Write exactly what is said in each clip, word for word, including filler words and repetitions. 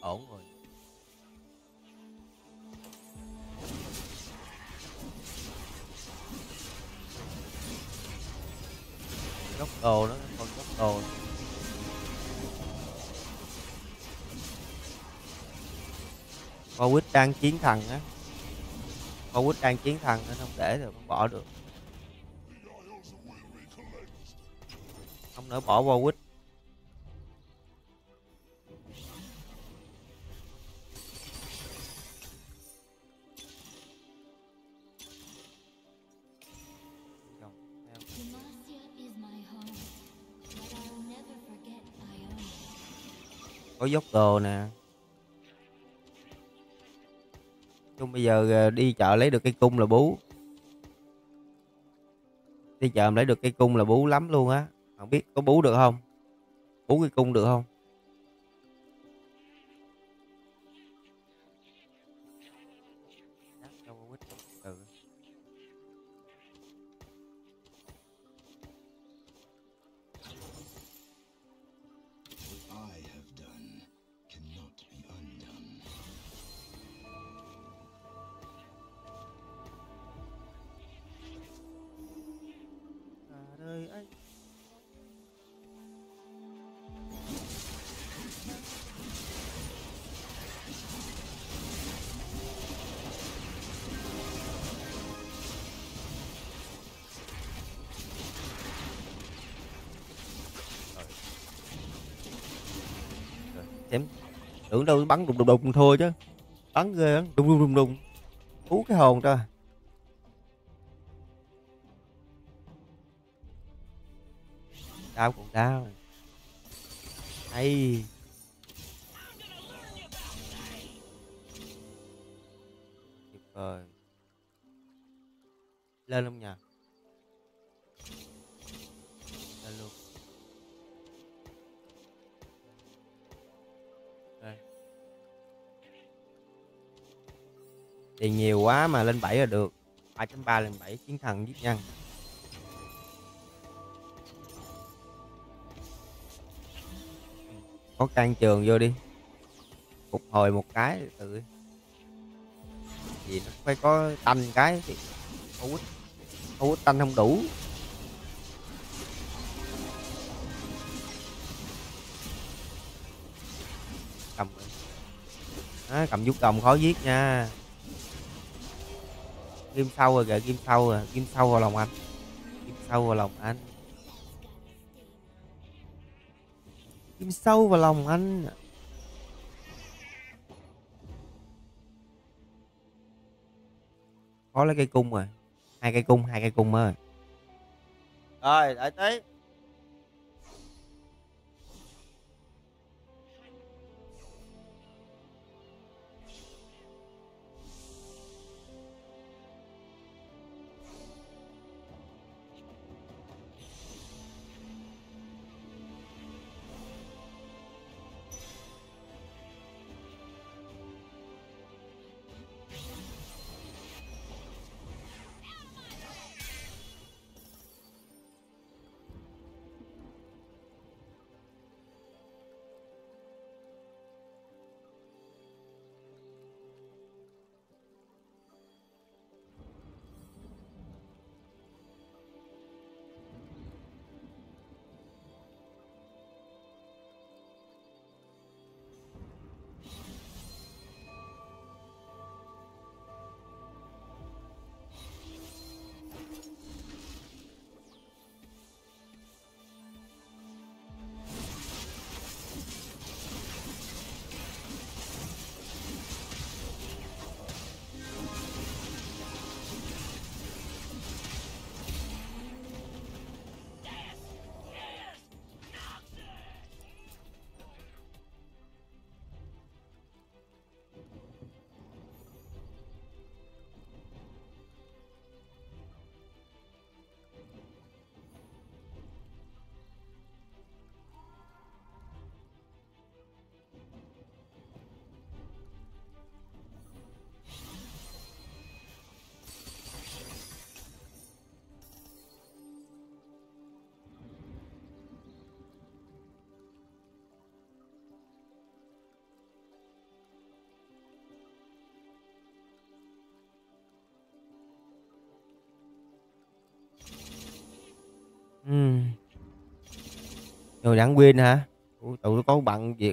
ổn rồi. Dốc đồ nó còn dốc đồ. Warwick đang chiến thần á. Warwick đang chiến thần nên không để rồi không bỏ được. Không nỡ bỏ Warwick. Có dốc đồ nè. Chung bây giờ đi chợ lấy được cây cung là bú. Đi chợ lấy được cây cung là bú lắm luôn á. Không biết có bú được không? Bú cây cung được không? Ừ. Đời ơi. Xem tưởng đâu bắn đùng đùng đùng thôi chứ, bắn ghê lắm, đùng đùng đùng đùng hú cái hồn ra. Đau cũng đau hay tuyệt vời. Lên không nhỉ? Lên luôn. Đây. Tiền nhiều quá mà lên bảy là được. Ba chấm ba lên bảy chiến thần giết nhân. Có can trường vô đi, phục hồi một cái tự gì nó phải có tanh cái thì hút hút tanh không đủ. Cầm à, cầm vuốt đồng khó giết nha. Ghim sâu rồi kìa, ghim sâu rồi, ghim sâu vào lòng anh, ghim sâu vào lòng anh, ghim sâu vào lòng anh. Có lấy cây cung rồi, hai cây cung, hai cây cung ơi. Rồi đợi tí. Rồi đảng viên hả? Ủa, tụi nó có bận việc.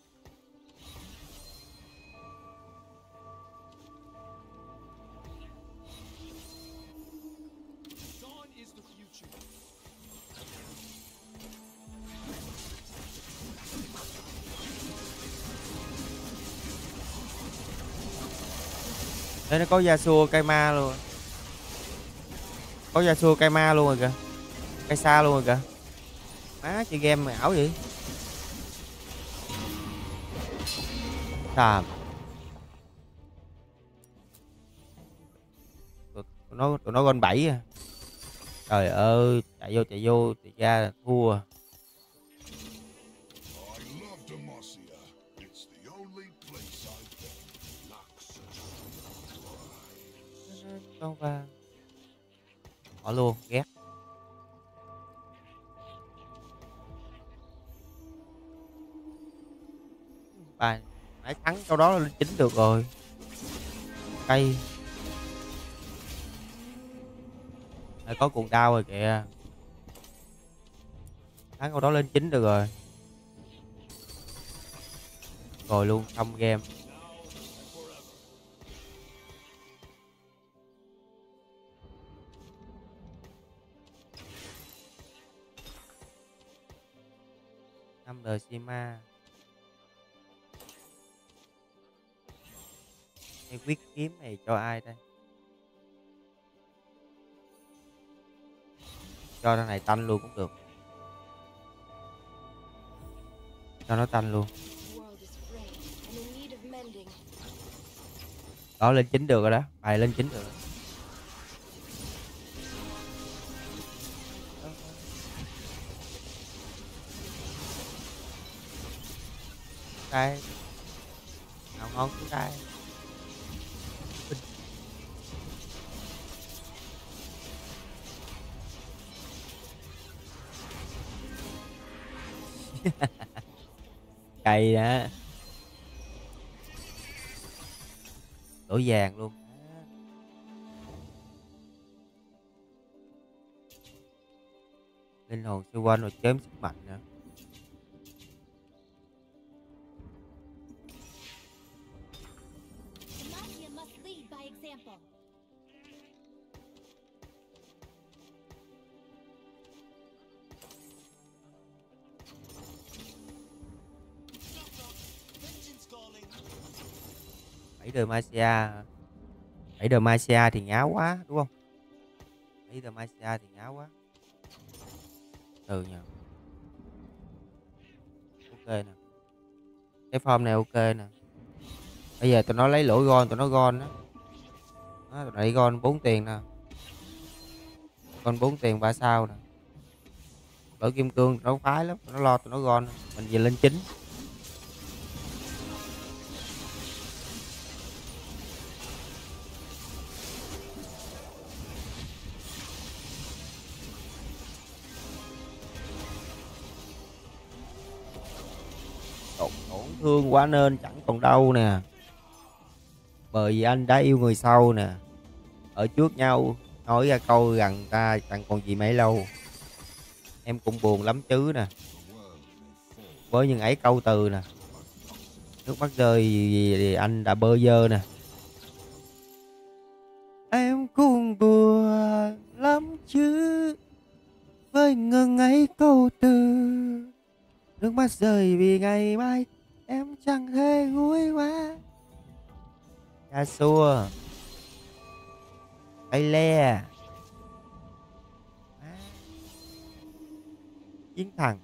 Thế nó có Yasuo Kaima luôn. Có Yasuo Kaima luôn rồi kìa. Cây xa luôn rồi kìa. Má chơi game mà ảo vậy. Xàm. Tụi tụi nó tụi nó gôn bảy à. Trời ơi, chạy vô chạy vô chạy ra là thua. Con vàng. Bỏ luôn, ghét. Bài nãy thắng câu đó là lên chín được rồi. Cây. Này có cuồng đau rồi kìa. Thắng câu đó lên chín được rồi. Rồi luôn xong game. năm đời Sima. Cái quyết kiếm này cho ai đây? Cho thằng này tanh luôn cũng được. Cho nó tanh luôn. Đó lên chín được rồi đó. Bài lên chín được rồi. Đây. Nào ngon cũng đây. Cày á. Đổ vàng luôn. Linh hồn siêu quanh rồi chém sức mạnh nữa. Bảy đời Masia. Bảy đời Masia thì ngáo quá đúng không? Bảy đời Masia thì ngáo quá. Ừ nhờ. Ok nè. Cái form này ok nè. Bây giờ tụi nó lấy lỗi gon, tụi nó gon đó. Đó, tụi này gon bốn tiền nè. Gon bốn tiền ba sao nè. Lỗi kim cương tụi nó phái lắm, tụi nó lo tụi nó gon. Mình về lên chín. Tổn, tổn thương quá nên chẳng còn đâu nè. Bởi vì anh đã yêu người sau nè. Ở trước nhau nói ra câu rằng ta chẳng còn gì mấy lâu. Em cũng buồn lắm chứ nè. Với những ấy câu từ nè. Nước mắt rơi vì, vì anh đã bơ vơ nè. Em cũng buồn lắm chứ. Với ngừng ấy câu từ. Nước mắt rơi vì ngày mai em chẳng hề nguôi quá. Cà xua. Cây le. Chiến thần.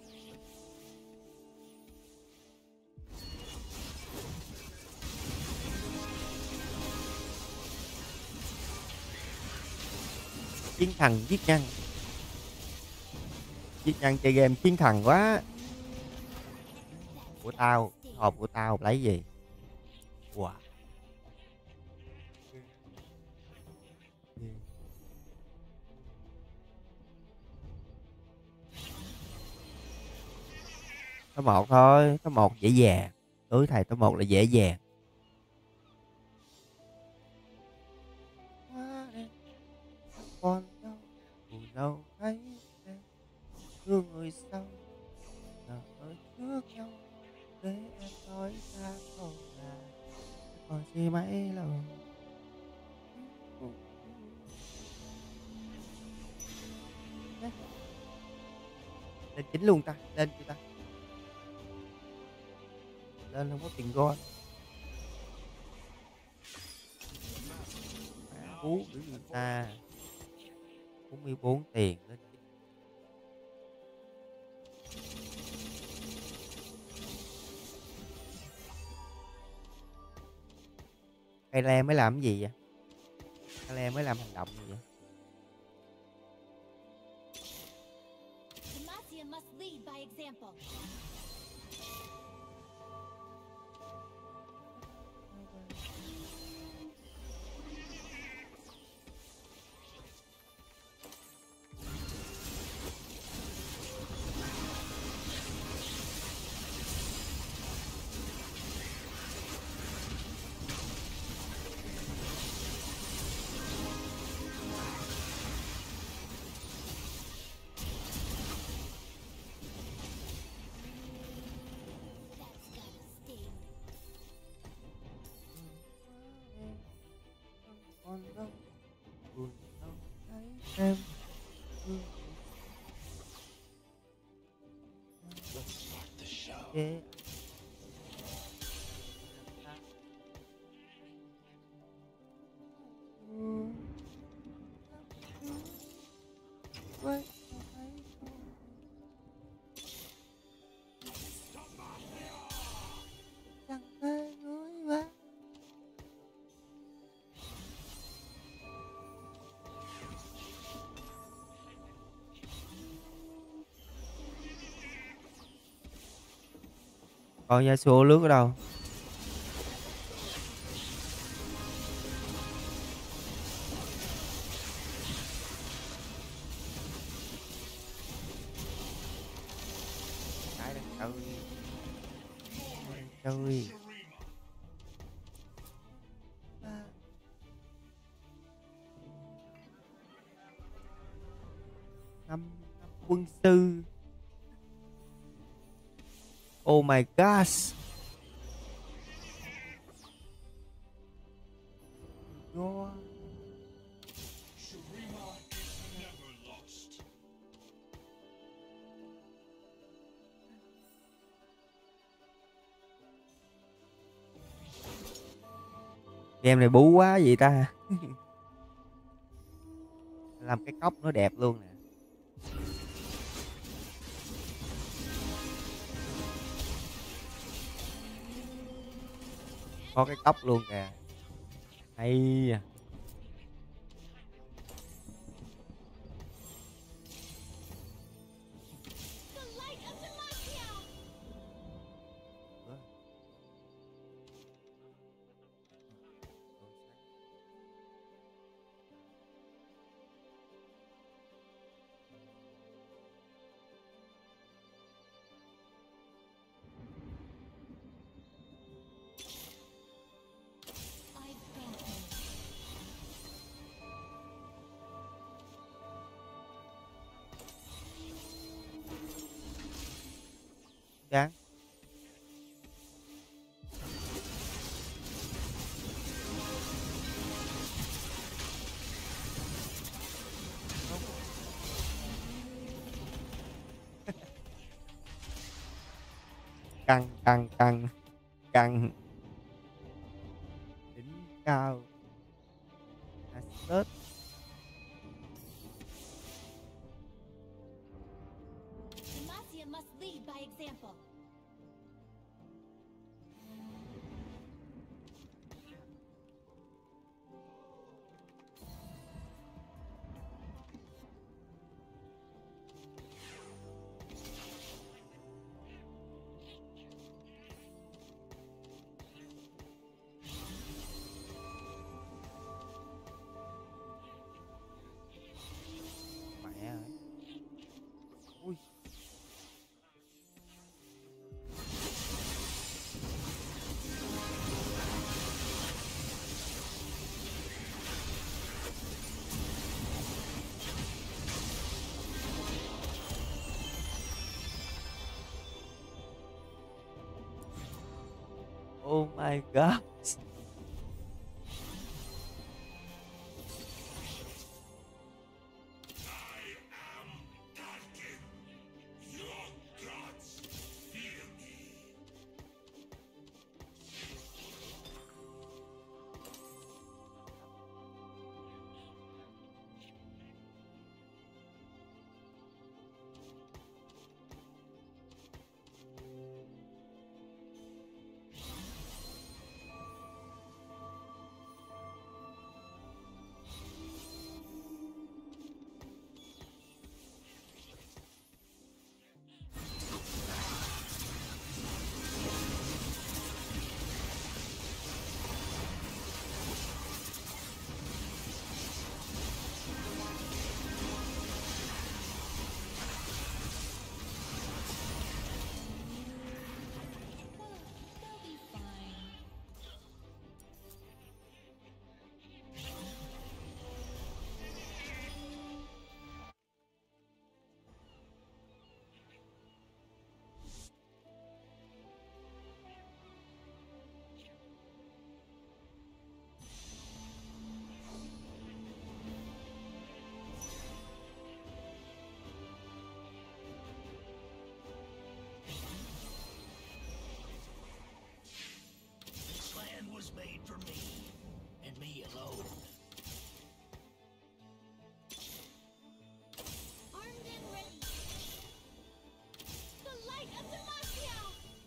Chiến thần giết nhân. Giết nhân chơi game chiến thần quá. Của tao. Hộp của tao lấy gì? Wow. Có một thôi. Có một dễ dàng. Đối thầy có một là dễ dàng. Còn đâu, đâu thấy thương người sau Giờ ở trước nhau để em nói ra câu là còn gì mấy lần. Lên chính luôn ta, lên chưa ta? Lên không có tiền gon. Má bú của người ta bốn mươi bốn tiền lên chính. Cây le mới làm cái gì vậy? Cây le mới làm hành động gì vậy? Demacia must lead by example. That's gotta sting. Còn đâu buồn đâu thấy em thương yeah. Quay thấy chẳng thể nói quá. Còn Yasuo lướt ở đâu? Cái đang chơi chơi năm năm quân sư. Oh my gosh. Go. Game này bú quá vậy ta. Làm cái cốc nó đẹp luôn nè. Có cái cốc luôn kìa. Hay à. The light of Demacia! I've got him. Đáng. Căng căng căng căng đỉnh cao. Asset. Demacia must lead by example. Mẹ ơi. Ui. Oh my god. They'll be fine. This land was made for me, and me alone. Armed and ready. The light of Demacia!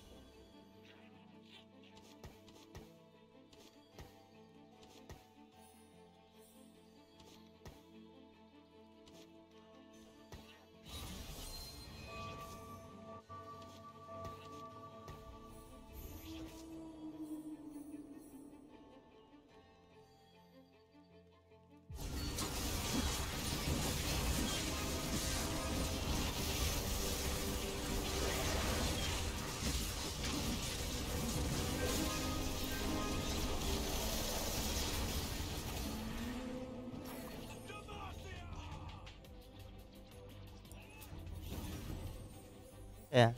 Yeah.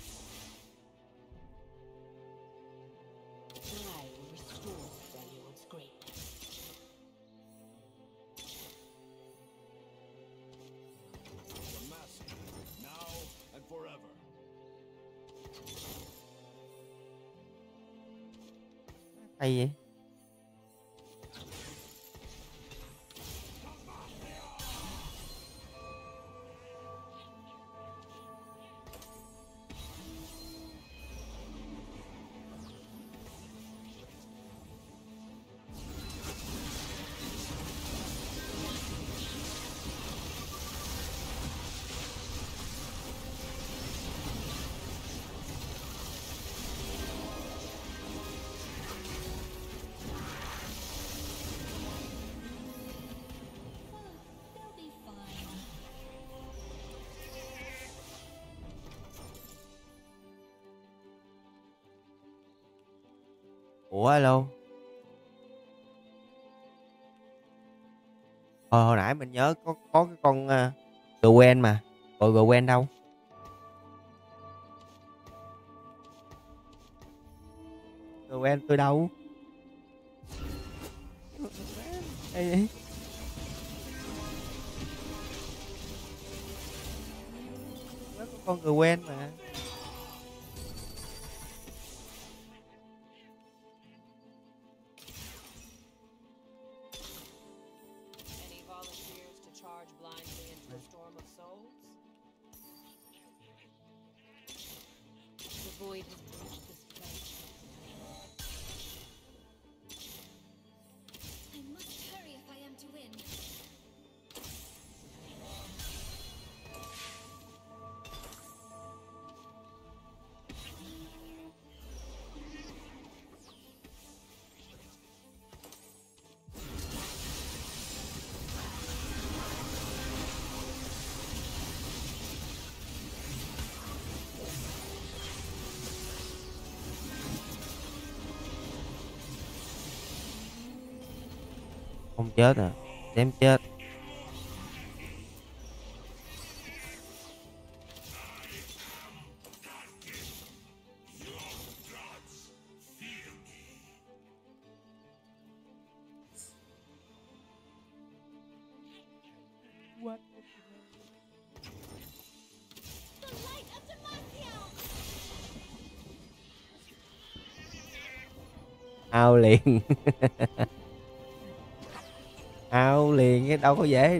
I will restore Belion's greatness. Demacia, now and forever. Hay vậy. They'll be fine. Ủa alo. Hồi, hồi nãy mình nhớ có có cái con uh, Gwen mà. Rồi Gwen đâu? Gwen tôi đâu? Ê, ê. Có con Gwen mà. Any volunteers to charge blindly into a storm of souls? The void has breached this place. I must hurry if I am to win. Không chết à. Chém chết. ao liền. Ao liền, cái đâu có dễ